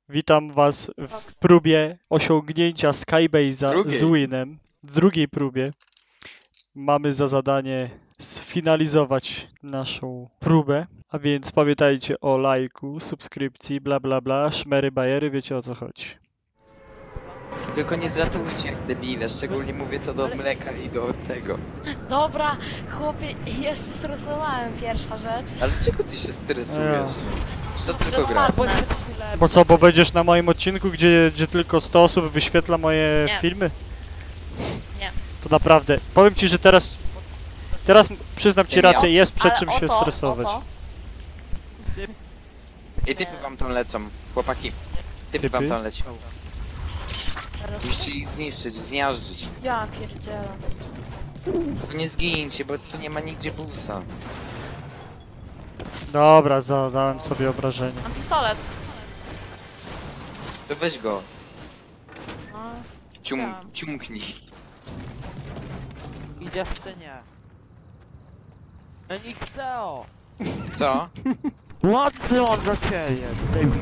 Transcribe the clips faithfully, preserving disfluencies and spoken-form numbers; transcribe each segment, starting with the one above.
Witam was w próbie osiągnięcia Skybase'a z winem. W drugiej próbie mamy za zadanie sfinalizować naszą próbę, a więc pamiętajcie o lajku, subskrypcji, bla bla bla, szmery bajery, wiecie o co chodzi. Tylko nie zlatujcie jak debile, szczególnie mówię to do mleka i do tego. Dobra, chłopie, jeszcze stresowałem, pierwsza rzecz. Ale czego ty się stresujesz? Co tylko gra? Bezmarne. Bo co, bo będziesz na moim odcinku, gdzie, gdzie tylko sto osób wyświetla moje Nie. filmy? Nie. To naprawdę, powiem ci, że teraz, teraz przyznam ci Nie. rację, jest przed Ale czym o się to, stresować. o to. I typy wam tam lecą, chłopaki. Typy wam Typy? tam lecą. Musicie ich zniszczyć, zmiażdżyć. Ja pierdzielę. Tylko nie zgincie, bo tu nie ma nigdzie busa. Dobra, zadałem sobie obrażenie. Mam pistolet. To weź go, No, cium, chciałam. ciumknij. Idzie w ty nie. Enixeo! Co? Mocny on do ciebie, debil.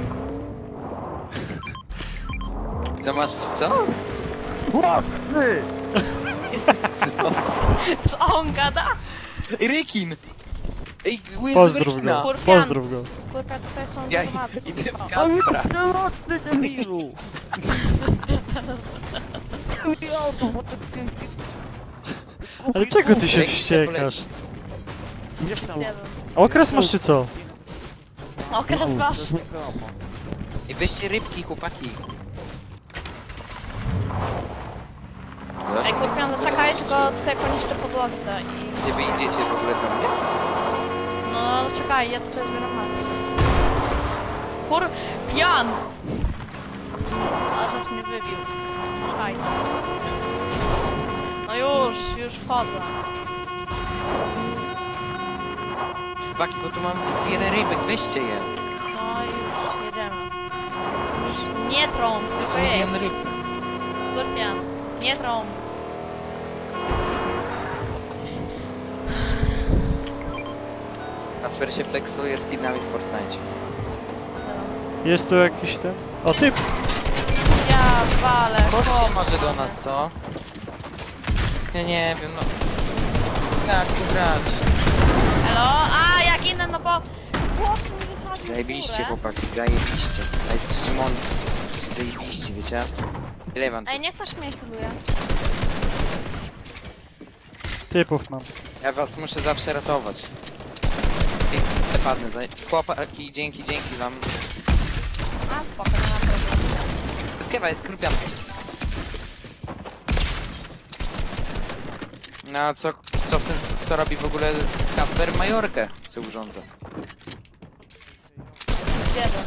Co masz w co? Mocny! Co? Co on gada? Ej, rekin! Ej, jest Pozdrów rekina! go, Kurwian. pozdrów go. Kurwa, tutaj są Ja informacje. idę w O. Kacpra. Mocny, mocny debilu! Ale czego ty się Reki se wściekasz? poleci. Gdzieś tam. Jeden. Okres masz czy co? Okres wasz. I weźcie rybki, chłopaki. Zobacz, Ej, nie kurwian, chcę zaczekaj, zobaczyć. tylko tutaj poniszczę podłogę i... Gdzie wy idziecie w ogóle do mnie? No, czekaj, ja tutaj zbieram maksy. Kur... Pian! A, żeś mnie wybił. Czekaj. No już, już wchodzę. Chłopaki, bo tu mam wiele rybek, weźcie je. No już, jedziemy. Już nie trąb, To jest tylko jedź. milion ryb. Skorpion, nie trąb. Kasper się flexuje z kidnami w Fortnite. Jest tu jakiś ten? O, typ! Ja walę, Chodźcie chłop. może do nas, co? Ja nie wiem, no... Jak tu grać? Elo, a jak inne, no bo... Chłop mi wysadził Zajebiście, górę. chłopaki, zajebiście. A jesteście mądrzy. Zajebiście, wiecie? Ile wam tu? Ej, niech ktoś mnie healuje. Typów mam. Ja was muszę zawsze ratować. I padnę za... Chłopaki, dzięki, dzięki wam. A, spoko, nie ma problemu. Skewa jest krupian. No a co, co w ten, co robi w ogóle Kacper? Majorkę co urządza. Jeden.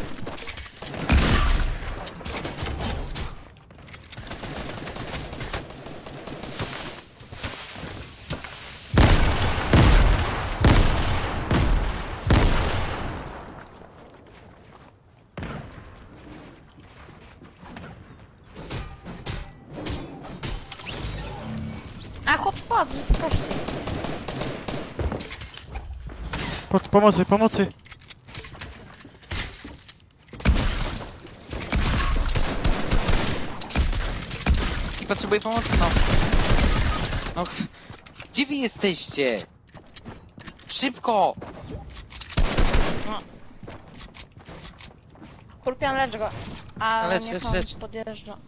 A, chłop spadł z wysokości. Pod, pomocy, pomocy! I potrzebuję pomocy, no. No, gdzie wy jesteście? Szybko! Kurpian, lecz go. A, Lecz, niech lecz, on lecz. podjeżdża.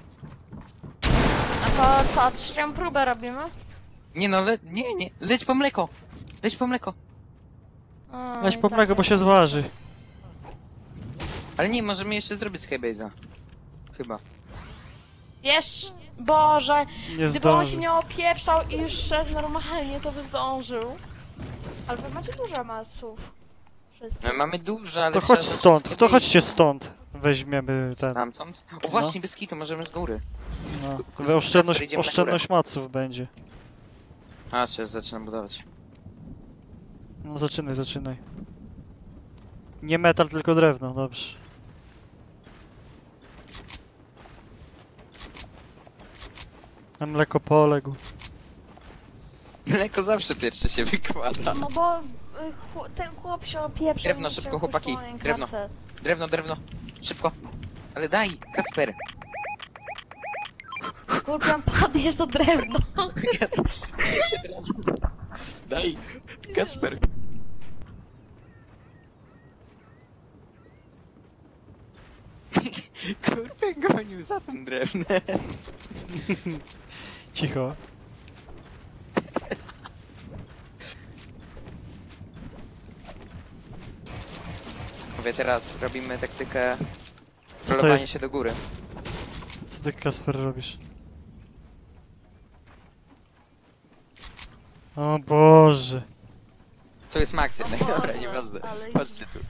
A to co, trzecią próbę robimy? Nie no, le nie, nie, leć po mleko! Leć po mleko! O, Weź i po tak. mleko, bo się zważy. Ale nie, możemy jeszcze zrobić Skybase'a. Chyba. Wiesz, Boże, Nie gdyby on się zdąży. nie opieprzał i już szedł normalnie, to by zdążył. Ale wy macie dużo maców. Wszyscy. No, mamy dużo, ale To trzeba chodź zacząć stąd, to Skybase'a. chodźcie stąd. Weźmiemy ten. Stamtąd? O właśnie, bez kitu, możemy z góry. No. Kasper, Oszczędność, idziemy na oszczędność maców będzie. A, czy zaczynam budować. No zaczynaj, zaczynaj. Nie metal, tylko drewno, dobrze. A mleko poległ. Mleko zawsze pierwsze się wykłada. No bo y, chł- ten chłop się opieprzył. Drewno, i szybko, się chłopaki, puścił na drewno. klatce. Drewno, drewno. Szybko. Ale daj, Kacper. Skorpion, podnieś to drewno. Kacper. Daj, Kacper. Skorpion gonił za tym drewnem. Cicho. Mówię, teraz robimy taktykę Co to trollowania jest? się do góry. Co ty, Kasper, robisz? O Boże. To jest Max jednak, O Boże, dobra, nieważne. ale- Chodźcie tu.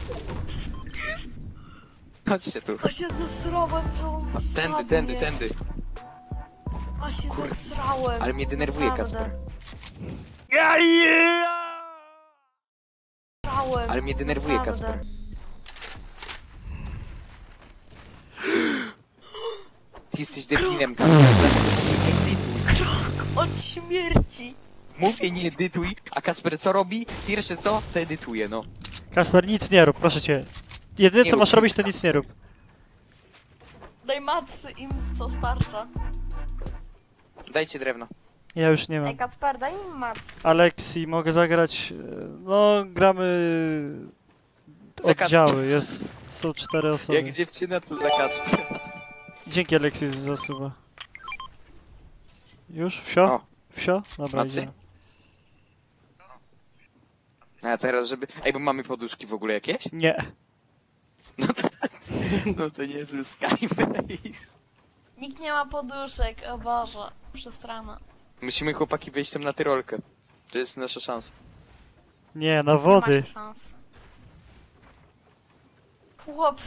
Chodźcie tu. O się zesrałem, że on Tędy, spadnie. tędy, tędy. O się Kur- zesrałem. Ale mnie denerwuje Naprawdę. Kacper. Zesrałem, Ale mnie denerwuje naprawdę. Kacper. Ty jesteś debilem, Kacper. Nie edytuj. Od śmierci. Mówię nie edytuj, a Kacper co robi? Pierwsze co? To edytuje, no. Kasper, nic nie rób, proszę cię. Jedyne Nie co rób masz nic, robić, to Kasper. nic nie rób. Daj macy im co starcza. Dajcie drewno. Ja już nie Ej, mam. Kacper, daj im mac. Alexi, mogę zagrać... e, No, gramy... Za Oddziały, jest... Są cztery osoby. Jak dziewczyna, to za Kacper. Dzięki, Alexis, za suba. Już? Wsio? O. Wsio? Dobra, Macy? idziemy. A teraz, żeby... Ej, bo mamy poduszki w ogóle jakieś? Nie. No to... No to niezły Skybase. Nikt nie ma poduszek, o Boże. Przesrana. Musimy, chłopaki, wejść tam na tyrolkę. To jest nasza szansa. Nie, na Nie wody. macie szans. Chłop.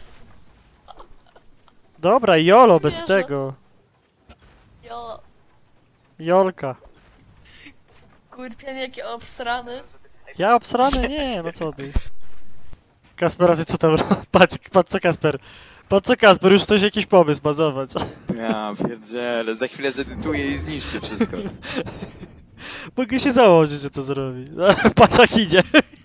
Dobra, jolo, bez Wierzę. tego. Jo, Jolka. kurpian jaki obsrany. Ja obsrany? Nie, no co ty. Kasper, a ty co tam robisz? Patrz, patrz co Kasper. Patrz co Kasper, już coś jakiś pomysł ma, zobacz. Ja pierdzielę, za chwilę zedytuję i zniszczę wszystko. Mogę się założyć, że to zrobi. Patrz jak idzie.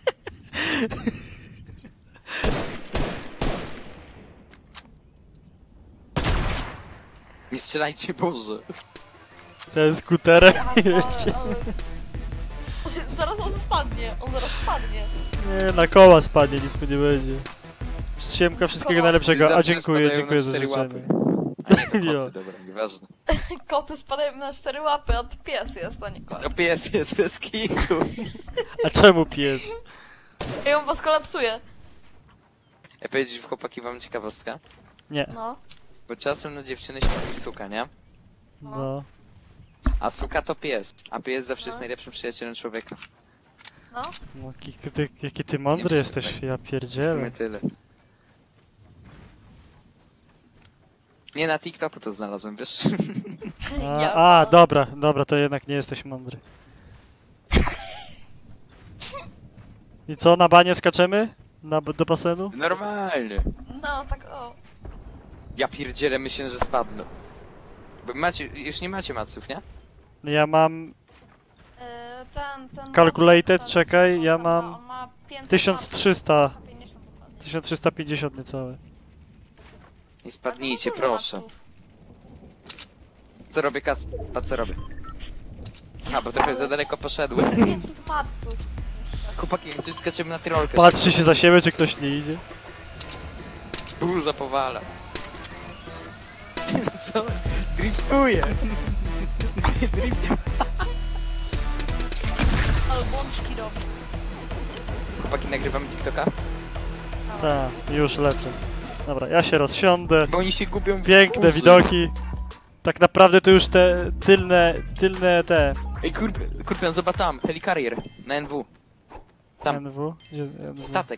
Nie strzelajcie, Boże. Ten skuterem Ale, jedzie. ale... Zaraz on spadnie, on zaraz spadnie. Nie, na koła spadnie, nic mu nie będzie. Siemka, wszystkiego Koła. najlepszego. A Zawsze dziękuję, spadają dziękuję na za cztery życzenie. łapy. A nie, to Jo. koty, dobra, nieważne. Koty spadają na cztery łapy, a to pies jest, a nie kot. To pies jest bez kiku. A czemu pies? I on was kolapsuje. Ja powiedzieć, chłopaki, wam ciekawostka. Nie. No. Bo czasem na dziewczyny się mówi suka, nie? No. A suka to pies. A pies zawsze jest No. najlepszym przyjacielem człowieka. No. No, jaki ty, jaki ty mądry Nie, w sumie jesteś, tak. ja W pierdzielę. sumie tyle. Nie, na TikToku to znalazłem, wiesz? Ja- A, a, dobra, dobra, to jednak nie jesteś mądry. I co, na banie skaczemy? Na, do basenu? Normalnie. No, tak o. Ja pierdzielę, myślę, że spadną. Bo macie, już nie macie maców, nie? Ja mam E, ten, ten... Calculated, ten- czekaj, ja on ma- mam on ma pięćset tysiąc trzysta, lat, pięćdziesiąt dokładnie. tysiąc trzysta pięćdziesiąt niecałe. I spadnijcie, Ale to dużo proszę. maców. Co robię, Kac? Patrz, co robię. A, bo trochę za daleko poszedłem. pięćset maców. Chłopaki, jak coś skaczemy na tyrolkę. Patrzy się za siebie, czy ktoś nie idzie. Burza powala. Co? Driftuje. Driftuje. Ale błączki robi. Chłopaki, nagrywamy TikToka? Tak, już lecę. Dobra, ja się rozsiądę. Bo oni się gubią w Piękne burzy. widoki. Tak naprawdę to już te tylne, tylne te... Ej, kurp, kurpian, zobacz tam, helikarier na N W. Tam. N W? Gdzie N W? Statek,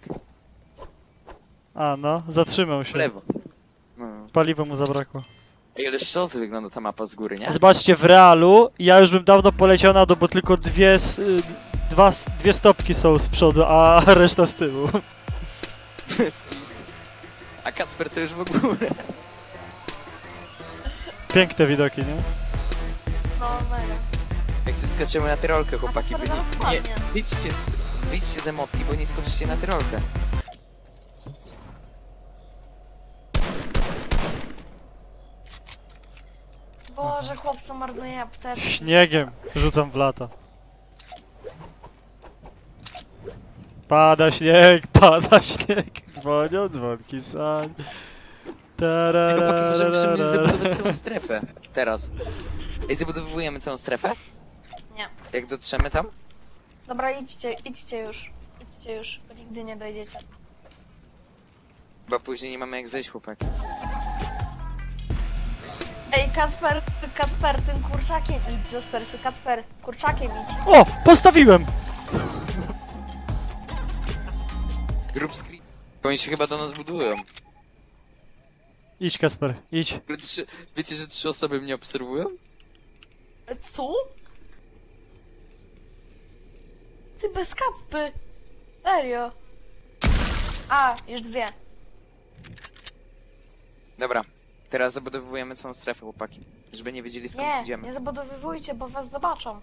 A, no, zatrzymał w się. lewo. No. Paliwa mu zabrakło. Ej, ale szosy wygląda ta mapa z góry, nie? Zobaczcie, w realu ja już bym dawno poleciał na dół, bo tylko dwie, s- y, dwa, s- dwie stopki są z przodu, a reszta z tyłu. A Kacper to już w ogóle. Piękne widoki, nie? No, mega. Jak coś skaczemy na tyrolkę, chłopaki, A by to nie... zaraz nie spadnie. wyjdźcie, z, wyjdźcie z emotki, bo nie skoczycie na tyrolkę. Boże, chłopco marnuje apteczkę. Śniegiem rzucam w lata. Pada śnieg, pada śnieg. Dzwonią dzwonki sań. Chłopaki, możemy Tarararara. zabudować całą strefę. Teraz. Ej, zabudowujemy całą strefę? Nie. Jak dotrzemy tam? Dobra, idźcie, idźcie już. Idźcie już, bo nigdy nie dojdziecie. Bo później nie mamy jak zejść, chłopaki. Ej, Kacper, Kacper, tym kurczakiem idź do strefy. Kacper, kurczakiem idź. O! Postawiłem! Rób screen. Bo oni się chyba do nas budują. Idź, Kasper, idź. Trzy, wiecie, że trzy osoby mnie obserwują? Co? Ty bez kapy. Serio. A, już dwie. Dobra. Teraz zabudowujemy całą strefę, chłopaki. Żeby nie wiedzieli skąd Nie, idziemy. nie zabudowywujcie, bo was zobaczą.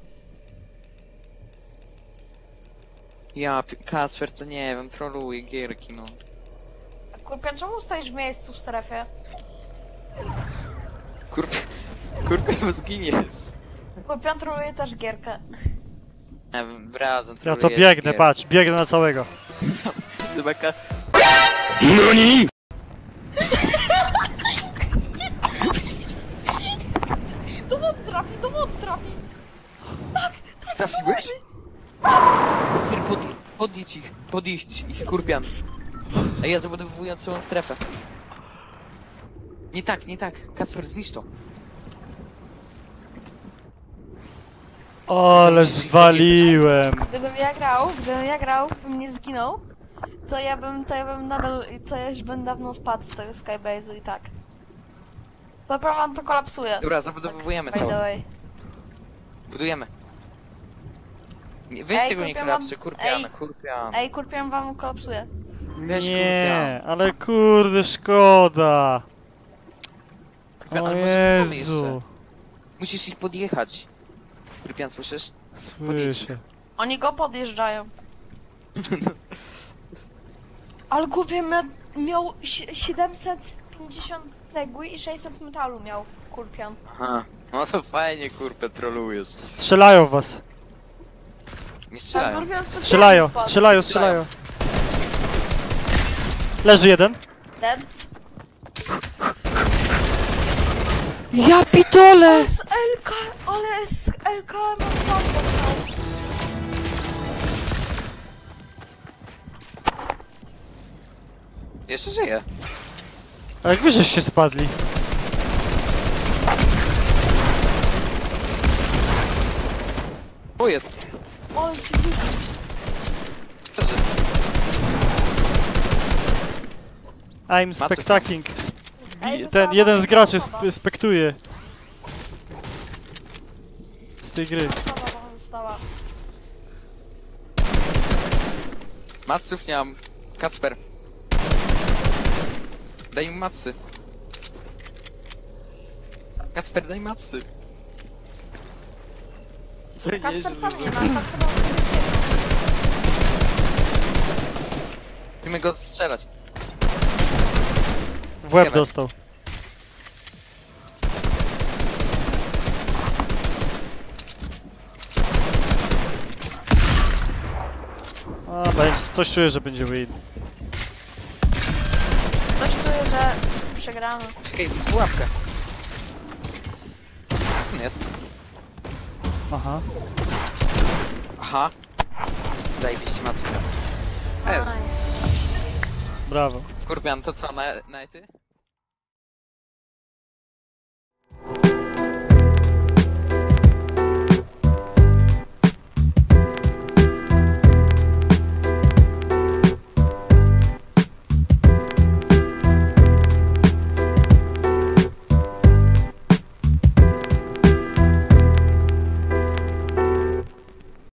Ja, Pi- Kacper, to nie wiem, troluje gierki, no. Kurpia, czemu stoisz w miejscu w strefie? Kurpie, kurpie, bo zginiesz. Kurpia troluje też gierkę. Ja wiem, razem Ja to trolujecie biegnę, gierki. patrz, biegnę na całego. To taka... NONI?! Do wody trafi, do wody trafi. Trafiłeś? Kacper, podjedź, podjedź ich, podjedź ich, kurpian. A ja zabudowuję całą strefę. Nie tak, nie tak. Kacper, zniszcz to. Ale zwaliłem. Gdybym ja grał, gdybym ja grał, bym nie zginął, to ja bym, to ja bym nadal, to ja już bym dawno spadł z tego Skybase'u i tak. To prawie to kolapsuje. Dobra, zabudowujemy By the całą. way. Budujemy. Nie, weź Ej, tego nie kurpian kolapsy, wam- kurpian, ej. kurpian. Ej, kurpię wam kolapsuje. Weź Nie, ale kurde, szkoda. kurpian. O Ale może jeszcze. Jezu. Musisz ich podjechać. Kurpian, słyszysz? Słyszę. Oni go podjeżdżają. Ale głupie, mia miał si- siedemset pięćdziesiąt cegły i sześćset metalu miał kurpian. Aha. No to fajnie, kurpę, trolujesz. Strzelają w was. Nie Ale strzelają. kurpian specjalnie Strzelają, spadł. strzelają, Strzelają. strzelają. Leży jeden. Dead. Ja pitole! Z L K, ale z L K ma spadł. Jeszcze żyje. A jak wy żeście spadli? O, jest. O, ci ludzie. Leży. I'm spectating. Sp Ej, ten została jeden z wam graczy osoba. sp spektuje. Z tej gry. Osoba wam została. Maców nie mam. Kacper. Daj mi macy. Kacper, daj macy. Co Kacper jeździ? sam nie ma, tak chyba Musimy go strzelać. W łeb Schemę. dostał. A, będzie. Coś czuję, że będzie win. Coś czuję, że przegramy. Czekaj, pułapkę. Jest. Aha. Aha. Zajebiście maców. Jest. Aj. Brawo. Kurbian, to co, na, na ty?